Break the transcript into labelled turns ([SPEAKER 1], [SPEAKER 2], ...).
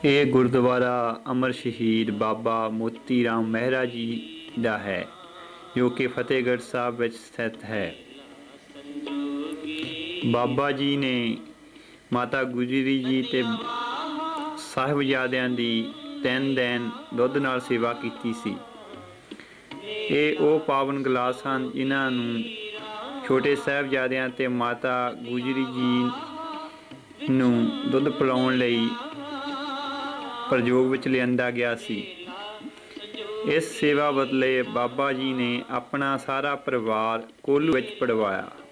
[SPEAKER 1] ਇਹ ਗੁਰਦੁਆਰਾ ਅਮਰ ਸ਼ਹੀਦ ਬਾਬਾ ਮੋਤੀ ਰਾਮ ਮਹਿਰਾ ਜੀ ਦਾ ਹੈ, ਜੋ ਕਿ ਫਤਿਹਗੜ੍ਹ ਸਾਹਿਬ ਵਿੱਚ ਸਥਿਤ ਹੈ। ਬਾਬਾ ਜੀ ਨੇ ਮਾਤਾ ਗੁਜਰੀ ਜੀ ਤੇ ਸਾਹਿਬਜ਼ਾਦਿਆਂ ਦੀ 3 ਦਿਨ ਦੁੱਧ ਨਾਲ ਸੇਵਾ ਕੀਤੀ ਸੀ। ਇਹ ਉਹ ਪਾਵਨ ਗਲਾਸ ਹਨ ਜਿਨ੍ਹਾਂ ਨੂੰ ਛੋਟੇ ਸਾਹਿਬਜ਼ਾਦਿਆਂ ਤੇ ਮਾਤਾ ਗੁਜਰੀ ਜੀ ਨੂੰ ਦੁੱਧ ਪਿਲਾਉਣ ਲਈ ਪ੍ਰਯੋਗ ਵਿੱਚ ਲਿਆਂਦਾ ਗਿਆ ਸੀ। ਇਸ ਸੇਵਾ ਬਦਲੇ ਬਾਬਾ ਜੀ ਨੇ ਆਪਣਾ ਸਾਰਾ ਪਰਿਵਾਰ ਕੋਹਲੂ ਵਿੱਚ ਪੜਵਾਇਆ।